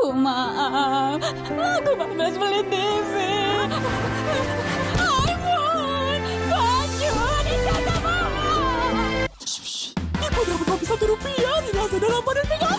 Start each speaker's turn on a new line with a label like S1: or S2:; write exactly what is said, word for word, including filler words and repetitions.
S1: maaf. Aku bablas beli T V. iPhone, baju, dijaga mahal. Ibu dah berbagi satu rupiah di Lazada dalam pada tiga